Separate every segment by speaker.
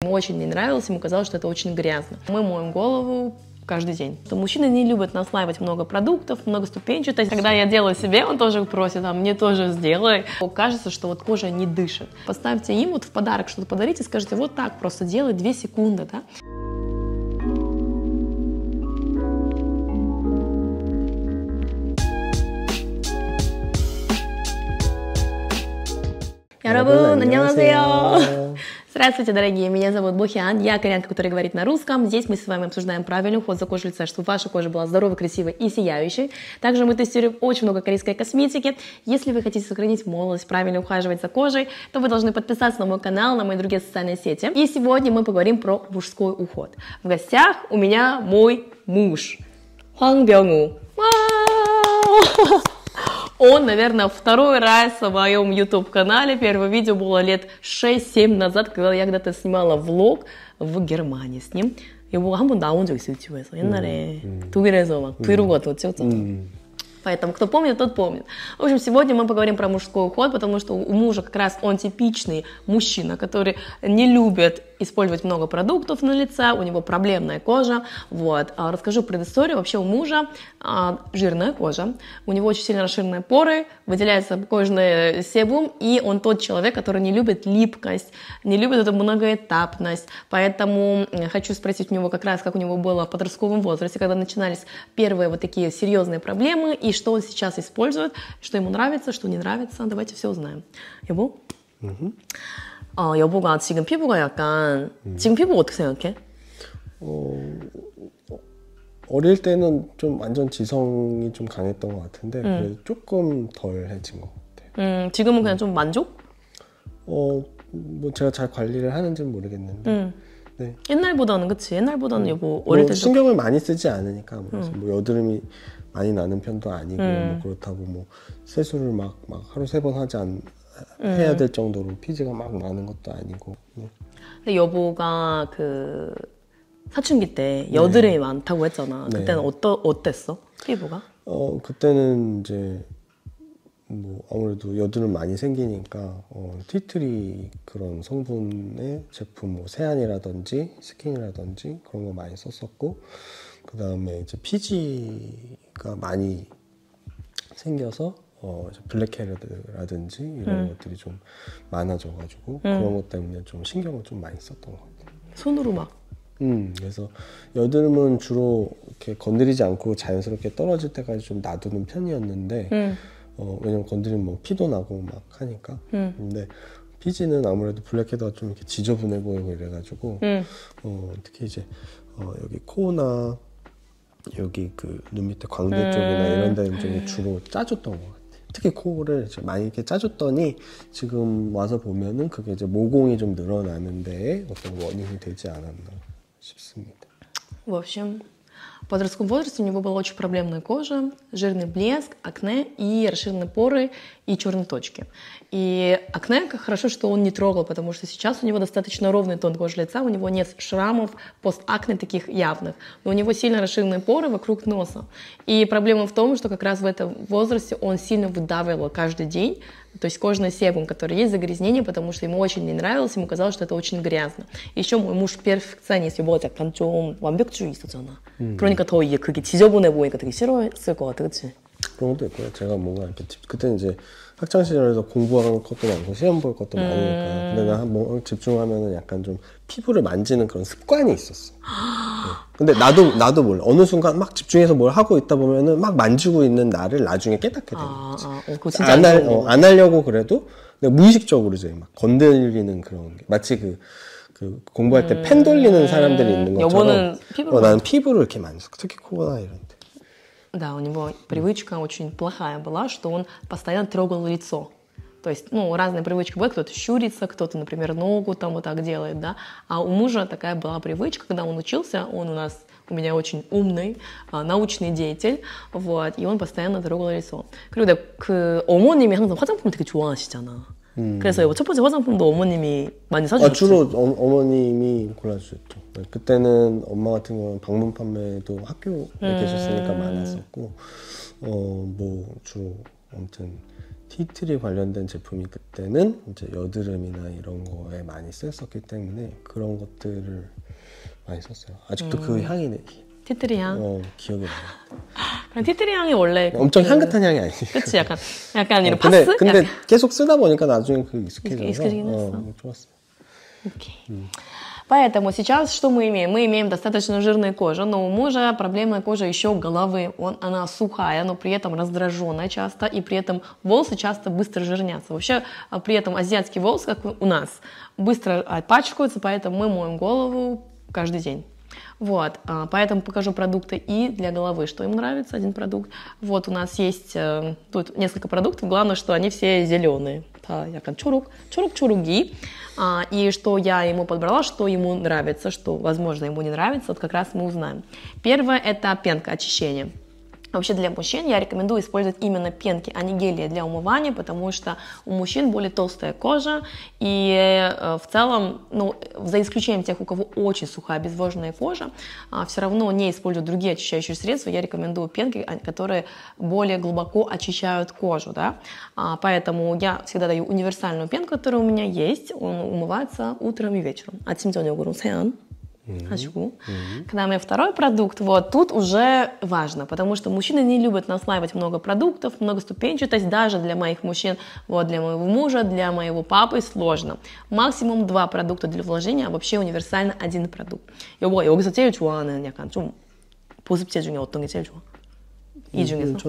Speaker 1: Ему очень не нравилось, ему казалось, что это очень грязно. Мы моем голову каждый день. Мужчины не любят наслаивать много продуктов, много ступенчатость. Когда я делаю себе, он тоже просит, а мне тоже сделай. Кажется, что вот кожа не дышит. Поставьте им вот в подарок что-то подарите, скажите, вот так просто делай 2 секунды, да? 여러분, 안녕하세요. Здравствуйте, дорогие, меня зовут Бухян, я корейянка, которая говорит на русском. Здесь мы с вами обсуждаем правильный уход за кожей лица, чтобы ваша кожа была здоровой, красивой и сияющей. Также мы тестируем очень много корейской косметики. Если вы хотите сохранить молодость, правильно ухаживать за кожей, то вы должны подписаться на мой канал, на мои другие социальные сети. И сегодня мы поговорим про мужской уход. В гостях у меня мой муж, Хван Бёнгу. Он, наверное, второй раз в моем YouTube-канале. Первое видео было лет 6-7 назад, когда я когда-то снимала влог в Германии с ним. 여보가 한번 나온 적 있어요, 유튜브에서. 옛날에 독일에서 막 브이로그 같은 거 찍었잖아. Поэтому кто помнит, тот помнит. В общем, сегодня мы поговорим про мужской уход, потому что у мужа как раз он типичный мужчина, который не любит использовать много продуктов на лице, у него проблемная кожа. Вот. Расскажу предысторию. Вообще у мужа жирная кожа, у него очень сильно расширенные поры, выделяется кожный себум, и он тот человек, который не любит липкость, не любит эту многоэтапность. Поэтому хочу спросить у него как раз, как у него было в подростковом возрасте, когда начинались первые вот такие серьезные проблемы, и что он сейчас использует, что ему нравится, что не нравится. Давайте все узнаем. 여보? 여보가 지금 피부가 약간 지금 피부 어떻게 생각해?
Speaker 2: 어릴 때는 좀 완전 지성이 좀 강했던 것 같은데 그래도 조금 덜해진 것 같아요.
Speaker 1: 지금은 그냥 좀 만족?
Speaker 2: 뭐 제가 잘 관리를 하는지는 모르겠는데 네.
Speaker 1: 옛날보다는 그치? 옛날보다는 여보 어릴 때
Speaker 2: 신경을 많이 쓰지 않으니까 뭐 여드름이 많이 나는 편도 아니고 뭐 그렇다고 뭐 세수를 막 하루 3번 해야 될 정도로 피지가 막 나는 것도 아니고.
Speaker 1: 근데 여보가 그 사춘기 때 여드름이 많다고 했잖아.
Speaker 2: 네.
Speaker 1: 그때는 어땠어? 피부가?
Speaker 2: 그때는 이제 뭐 아무래도 여드름 많이 생기니까 티트리 그런 성분의 제품 뭐 세안이라든지 스킨이라든지 그런 거 많이 썼었고 그 다음에 이제 피지가 많이 생겨서 블랙헤드라든지 이런 것들이 좀 많아져가지고 그런 것 때문에 좀 신경을 좀 많이 썼던 것 같아요.
Speaker 1: 손으로 막?
Speaker 2: 그래서 여드름은 주로 이렇게 건드리지 않고 자연스럽게 떨어질 때까지 좀 놔두는 편이었는데 왜냐면 건드리면 뭐 피도 나고 막 하니까 근데 피지는 아무래도 블랙헤드가 좀 이렇게 지저분해 보이고 이래가지고 특히 이제 여기 코나 여기 그 눈 밑에 광대 쪽이나 이런 데는 좀 주로 짜줬던 것 같아요. 특히 코를 이제 많이 이렇게 짜줬더니 지금 와서 보면은 그게 이제 모공이 좀 늘어나는 데에 어떤 원인이 되지 않았나 싶습니다.
Speaker 1: В общем, в подростковом возрасте у него была очень проблемная кожа, жирный блеск, акне и расширенные поры и черные точки. И акне, хорошо, что он не трогал, потому что сейчас у него достаточно ровный тон кожи лица, у него нет шрамов постакне таких явных, но у него сильно расширенные поры вокруг носа. И проблема в том, что как раз в этом возрасте он сильно выдавливал каждый день, то есть кожный себум, который есть, загрязнение, потому что ему очень не нравилось, ему казалось, что это очень грязно. Еще мой муж перфекционист, 여보가 약간 좀 완벽주의 있었잖아. 그러니까 더 이게 그게 지저분해 보이니까 되게 싫어했을 것 같아, 그치?
Speaker 2: 그런 것도 있고요. 제가 뭔가 이렇게 그때는 이제 학창 시절에서 공부하는 것도 많고 시험 볼 것도 많으니까 근데 나 뭐 집중하면은 약간 좀 피부를 만지는 그런 습관이 있었어. 근데 나도 몰라. 어느 순간 막 집중해서 뭘 하고 있다 보면은 막 만지고 있는 나를 나중에 깨닫게 되는 거지.
Speaker 1: 그거 진짜 안
Speaker 2: 하려고 그래도 내가 무의식적으로 이제 막 건드리는 그런 게 마치 그 공부할 때 펜 돌리는 사람들이 있는 것처럼 나는 피부를 이렇게 만졌어. 특히 코나 이런 데.
Speaker 1: Да, у него привычка очень плохая была, что он постоянно трогал лицо. То есть, разные привычки бывают, кто-то щурится, кто-то, например, ногу там вот так делает, да. А у мужа такая была привычка, когда он учился, он у меня очень умный, научный деятель, вот, и он постоянно трогал лицо. 그리고 그 어머님이 항상 화장품 되게 좋아하시잖아. 그래서 첫 번째 화장품도 어머님이 많이 사주셨죠?
Speaker 2: 주로 어머님이 골라주셨죠. 그때는 엄마 같은 경우는 방문 판매도 학교에 계셨으니까 많았었고 뭐 주로 아무튼 티트리 관련된 제품이 그때는 이제 여드름이나 이런 거에 많이 쓰였었기 때문에 그런 것들을 많이 썼어요. 아직도 그 향이
Speaker 1: 티트리 향.
Speaker 2: 기억이 나요.
Speaker 1: 그냥 티트리 향이 원래
Speaker 2: 엄청 향긋한 향이 아니지.
Speaker 1: 그치, 약간 이런 파스.
Speaker 2: 근데 계속 쓰다 보니까 나중에 그 익숙해져서 좋았어요.
Speaker 1: Okay. Поэтому сейчас что мы имеем? Мы имеем достаточно жирную кожу, но у мужа проблемная кожа еще головы. Она сухая, но при этом раздраженная часто, и при этом волосы часто быстро жирнятся. Вообще, при этом азиатский волос, как у нас, быстро пачкаются, поэтому мы моем голову каждый день. Вот, поэтому покажу продукты и для головы, что им нравится, один продукт. Вот у нас есть тут несколько продуктов, главное, что они все зеленые. 약간 초록초록이. И что я ему подобрала, что ему нравится, что, возможно, ему не нравится, вот как раз мы узнаем. Первое – это пенка, очищение. Вообще для мужчин я рекомендую использовать именно пенки, а не гели для умывания, потому что у мужчин более толстая кожа, и в целом, ну, за исключением тех, у кого очень сухая обезвоженная кожа, все равно не используют другие очищающие средства, я рекомендую пенки, которые более глубоко очищают кожу, да, поэтому я всегда даю универсальную пенку, которая у меня есть, он умывается утром и вечером, 아침 저녁으로 세안. 하시고. Кроме второй продукт, вот тут уже важно, потому что мужчины не любят наслаивать много продуктов, многоступенчатость, даже для моих мужчин, вот для моего мужа, для моего папы сложно. Максимум 2 продукта для вложения, а вообще универсально 1 продукт. 여보가 여기서 제일 좋아하는 약간 좀 보습제 중에 어떤 게 제일 좋아? 이 중에서?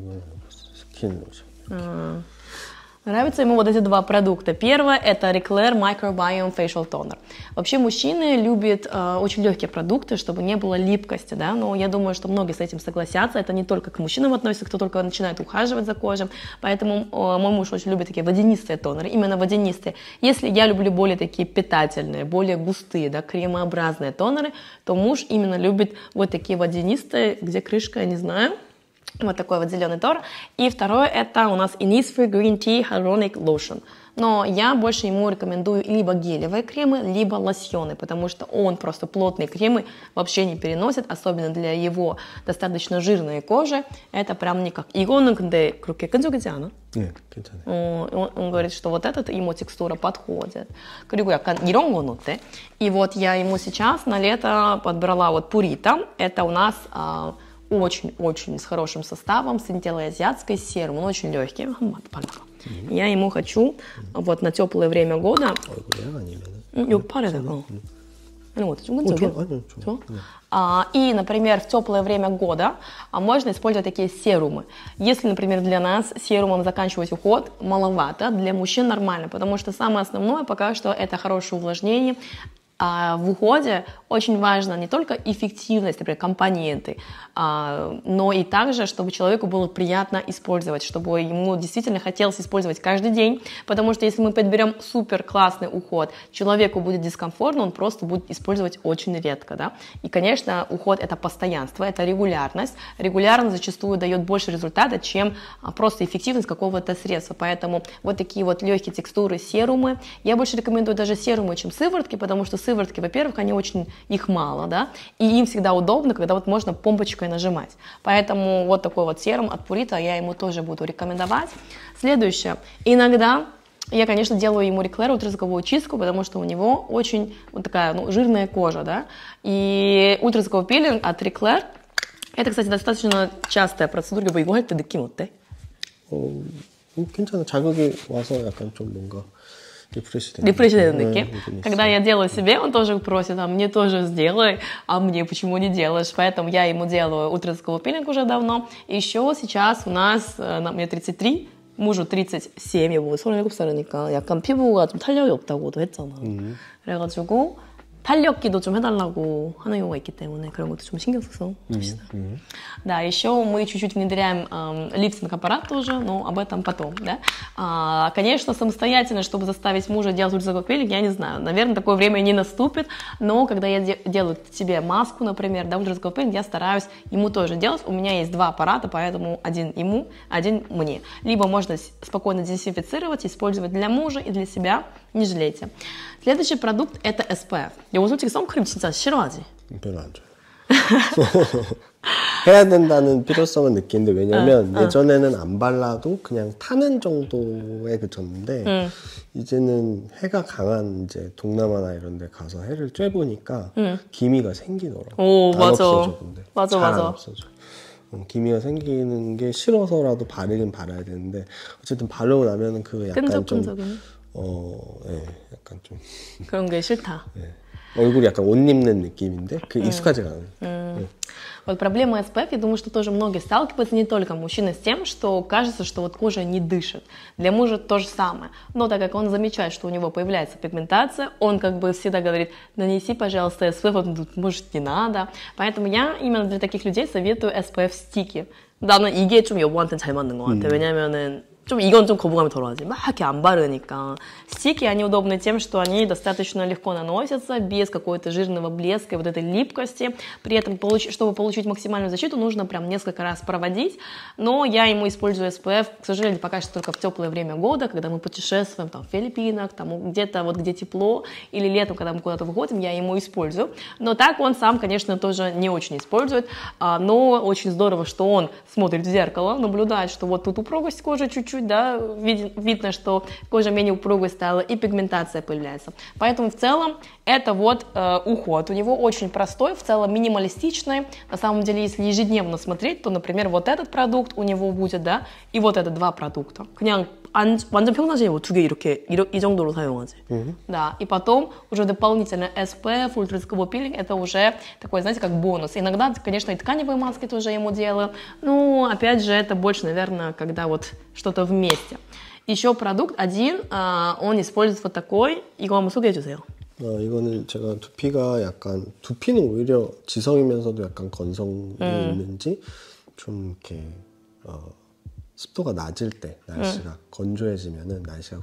Speaker 2: 스킨 로션.
Speaker 1: Нравятся ему вот эти 2 продукта. Первое – это Reclair Microbiome Facial Toner. Вообще мужчины любят очень легкие продукты, чтобы не было липкости, да, но я думаю, что многие с этим согласятся. Это не только к мужчинам относится, кто только начинает ухаживать за кожей. Поэтому мой муж очень любит такие водянистые тонеры, именно водянистые. Если я люблю более такие питательные, более густые, да, кремообразные тонеры, то муж именно любит вот такие водянистые, где крышка, я не знаю. Вот такой вот зеленый тонер. И второе это у нас Innisfree Green Tea Hyaluronic Lotion. Но я больше ему рекомендую либо гелевые кремы, либо лосьоны, потому что он просто плотные кремы вообще не переносит, особенно для его достаточно жирной кожи. Это прям никак. 이거는 근데 그렇게 끈적이지 않아?
Speaker 2: 네, 괜찮아요.
Speaker 1: Он говорит, что вот этот ему текстура подходит. 그리고 약간 이런 건 어때? И вот я ему сейчас на лето подбрала вот Purita. Это у нас очень-очень с хорошим составом, с интеллоазиатской серум, он очень легкий. Я ему хочу вот на теплое время года. 여기 팔에다가 이런 것도 좀 끈적여. И, например, в теплое время года можно использовать такие серумы. Если, например, для нас серумом заканчивать уход маловато, для мужчин нормально, потому что самое основное пока что это хорошее увлажнение. А в уходе очень важно не только эффективность, например, компоненты, но и также, чтобы человеку было приятно использовать, чтобы ему действительно хотелось использовать каждый день, потому что если мы подберем супер классный уход, человеку будет дискомфортно, он просто будет использовать очень редко, да. И, конечно, уход это постоянство, это регулярность. Регулярность зачастую дает больше результата, чем просто эффективность какого-то средства, поэтому вот такие вот легкие текстуры, серумы. Я больше рекомендую даже серумы, чем сыворотки, потому что сыворотки, во-первых, они очень, их мало, да, и им всегда удобно, когда вот можно помпочкой нажимать. Поэтому вот такой вот серум от Purita я ему тоже буду рекомендовать. Следующее. Иногда я, конечно, делаю ему Reclair ультразвуковую чистку, потому что у него очень вот такая, ну, жирная кожа, да, и ультразвуковой пилинг от Reclair, это, кстати, достаточно частая процедура. 이거 할 때 느낌 어때?
Speaker 2: 괜찮아. 자극이 와서 약간 좀 뭔가 рефреш
Speaker 1: 되는 느낌. Когда я делаю себе, он тоже просит, мне тоже сделай, а мне почему не делаешь? Поэтому я ему делаю ультразвуковой пилинг уже давно. Еще сейчас у нас, мне 33, мужу 37, 여보 37살이니까 약간 피부가 좀 탄력이 없다고도 했잖아. 그래가지고 탄력기도 좀 해달라고 하는 경우가 있기 때문에 그런 것도 좀 신경 써서 합시다. Да, еще мы чуть-чуть внедряем лифтинг-аппарат тоже, но об этом потом, да. Конечно, самостоятельно, чтобы заставить мужа делать ультразвуковой пилинг, я не знаю, наверное, такое время не наступит, но когда я делаю себе маску, например, да, ультразвуковой пилинг, я стараюсь ему тоже делать. У меня есть 2 аппарата, поэтому один ему, один мне. Либо можно спокойно дезинфицировать, использовать для мужа и для себя, не жалейте. Следующий продукт это SPF. 여보 솔직히 선크림 진짜 싫어하지?
Speaker 2: 별로 안 좋아요. 해야 된다는 필요성을 느끼는데 왜냐면 예전에는 안 발라도 그냥 타는 정도에 그쳤는데 이제는 해가 강한 이제 동남아나 이런 데 가서 해를 쬐보니까 기미가 생기더라고.
Speaker 1: 오,
Speaker 2: 안
Speaker 1: 맞아.
Speaker 2: 없어져 근데.
Speaker 1: 맞아,
Speaker 2: 잘
Speaker 1: 맞아.
Speaker 2: 안 없어져. 기미가 생기는 게 싫어서라도 바르긴 바라야 되는데 어쨌든 바르고 나면은 그 약간
Speaker 1: 끈적끈적은.
Speaker 2: 예, 약간 좀
Speaker 1: 그런 게 싫다.
Speaker 2: 예. 얼굴이 약간 옷 입는 느낌인데 그 익숙하지가 않아요.
Speaker 1: Вот проблема SPF, я думаю, что тоже многие сталкиваются, не только мужчины, с тем, что кажется, что вот кожа не дышит. Для мужа то же самое. Но так как он замечает, что у него появляется пигментация, он как бы всегда говорит, нанеси, пожалуйста, SPF, он тут, может, не надо. Поэтому я именно для таких людей советую SPF-стики. 나는 이게 좀 여보한테는 잘 맞는 것 같아. 왜냐면은 좀 이건 좀 거부감이 덜하지. 막 이렇게 안 바르니까. Стики, они удобны тем, что они достаточно легко наносятся, без какой-то жирного блеска и вот этой липкости. При этом, чтобы получить максимальную защиту, нужно прям несколько раз проводить. Но я ему использую SPF, к сожалению, пока что только в теплое время года, когда мы путешествуем там, в Филиппинах, там, где-то вот где тепло, или летом, когда мы куда-то выходим, я ему использую. Но так он сам, конечно, тоже не очень использует. Но очень здорово, что он смотрит в зеркало, наблюдает, что вот тут упругость кожи чуть-чуть, да, видно, что кожа менее упругой стала и пигментация появляется. Поэтому в целом это вот уход. У него очень простой, в целом минималистичный. На самом деле, если ежедневно смотреть, то, например, вот этот продукт у него будет, да, и вот это два продукта. 그냥 완전 평상시에 뭐 두 개 이렇게 이 정도로 사용하지. Да, и потом уже дополнительно SPF, ультразвуковой пилинг, это уже такой, знаете, как бонус. Иногда, конечно, и тканевые маски тоже ему делаю, но, опять же, это больше, наверное, когда вот что-то вместе. Еще продукт один, он использует вот такой, 이거 한번 소개해 주세요.
Speaker 2: 이거는 제가 두피가 약간 두피는 오히려 지성이면서도 약간 건성이 있는지 좀 이렇게 습도가 낮을 때 날씨가 건조해지면은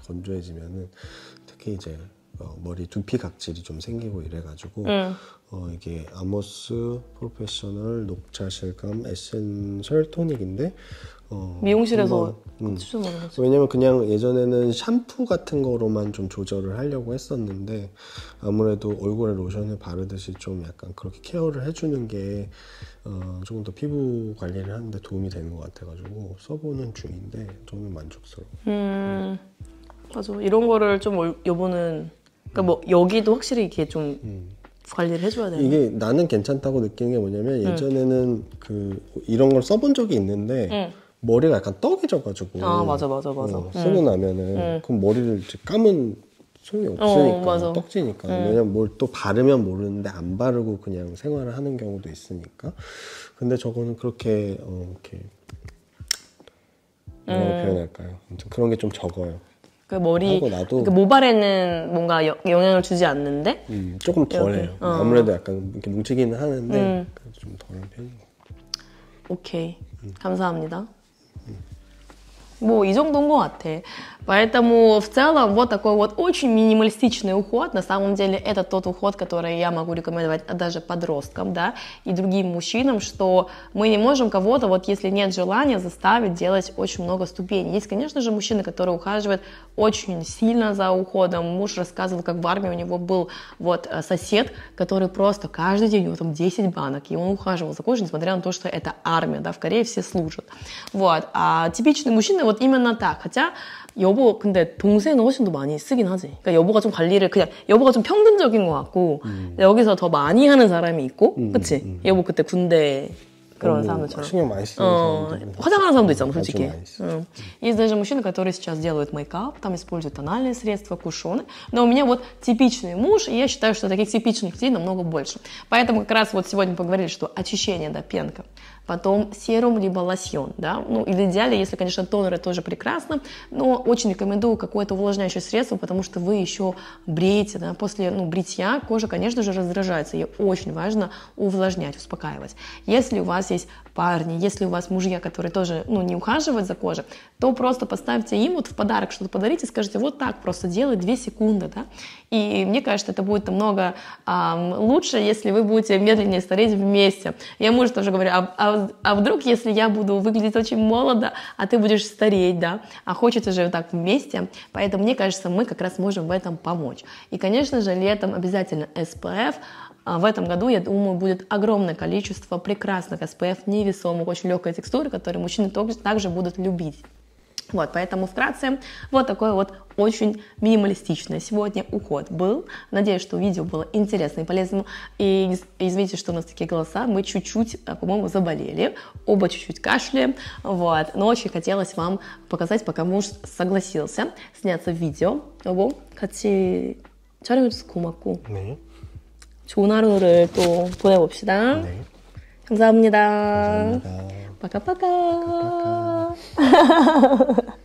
Speaker 2: 특히 이제 머리 두피 각질이 좀 생기고 이래가지고 이게 아모스 프로페셔널 녹차 실감 에센셜 토닉인데
Speaker 1: 미용실에서 추천하는 거죠.
Speaker 2: 왜냐면 그냥 예전에는 샴푸 같은 거로만 좀 조절을 하려고 했었는데 아무래도 얼굴에 로션을 바르듯이 좀 약간 그렇게 케어를 해주는 게 조금 더 피부 관리를 하는데 도움이 되는 것 같아가지고 써보는 중인데 저는 만족스러워요.
Speaker 1: 맞아. 이런 거를 좀 여보는 그러니까 뭐 여기도 확실히 이렇게 좀 관리를 해줘야 되는.
Speaker 2: 이게 나는 괜찮다고 느끼는 게 뭐냐면 예전에는 이런 걸 써본 적이 있는데 머리가 약간 떡해져가지고
Speaker 1: 맞아.
Speaker 2: 쓰고 나면은 그럼 머리를 이제 감은 소용이 없으니까 떡지니까 왜냐면 뭘 또 바르면 모르는데 안 바르고 그냥 생활을 하는 경우도 있으니까. 근데 저거는 그렇게 이렇게 뭐라고 표현할까요? 아무튼 그런 게 좀 적어요.
Speaker 1: 그 머리 그러니까 모발에는 뭔가 영향을 주지 않는데
Speaker 2: 조금 덜해요. 아무래도 약간 이렇게 뭉치기는 하는데 좀 덜한 편인 것 같아요.
Speaker 1: 오케이, 감사합니다. 뭐 이 정도인 것 같아. Поэтому в целом вот такой вот очень минималистичный уход. На самом деле это тот уход, который я могу рекомендовать даже подросткам, да, и другим мужчинам, что мы не можем кого-то, вот если нет желания, заставить делать очень много ступеней. Есть, конечно же, мужчины, которые ухаживают очень сильно за уходом. Муж рассказывал, как в армии у него был вот сосед, который просто каждый день, у него там 10 банок, и он ухаживал за кожей, несмотря на то, что это армия, да, в Корее все служат. Вот. А типичный мужчина вот именно так. Хотя 여보 근데 동생은 훨씬 더 많이 쓰긴 하지. 그러니까 여보가 좀 관리를 그냥 여보가 좀 평균적인 것 같고 여기서 더 많이 하는 사람이 있고, 그치? 여보 그때 군대 그런 사람들처럼
Speaker 2: 신경 많이 쓰는 사람들.
Speaker 1: 화장하는 사람도 있잖아, 솔직히. Есть даже мужчины, которые сейчас делают мейкап, там используют тональные средства, кушоны. Но у меня вот типичный муж, и я считаю, что таких типичных людей намного больше. Поэтому как раз вот сегодня поговорили, что очищение, да, пенка. Потом серум либо лосьон, да, ну и в идеале, если, конечно, тонеры тоже прекрасно, но очень рекомендую какое-то увлажняющее средство, потому что вы еще бреете, да, после бритья кожа, конечно же, раздражается, и очень важно увлажнять, успокаивать. Если у вас есть парни, если у вас мужья, которые тоже, не ухаживают за кожей, то просто поставьте им вот в подарок что-то подарите, скажите, вот так просто делай 2 секунды, да, и мне кажется, это будет намного лучше, если вы будете медленнее стареть вместе. Я мужу тоже говорю, а вдруг, если я буду выглядеть очень молодо, а ты будешь стареть, да, а хочется же так вместе, поэтому мне кажется, мы как раз можем в этом помочь. И, конечно же, летом обязательно SPF, в этом году, я думаю, будет огромное количество прекрасных SPF, невесомых, очень легкой текстуры, которые мужчины также будут любить. Вот, поэтому вкратце вот такой вот очень минималистичный сегодня уход был. Надеюсь, что видео было интересно и полезным. И извините, что у нас такие голоса, мы чуть-чуть, по-моему, заболели, оба чуть-чуть кашляем, вот. Но очень хотелось вам показать, пока муж согласился сняться в видео. 여보, 같이 촬영해줘서 고맙고
Speaker 2: 네.
Speaker 1: 좋은 하루를 또 보내봅시다.
Speaker 2: 네.
Speaker 1: 감사합니다.
Speaker 2: 감사합니다.
Speaker 1: 빠까빠까.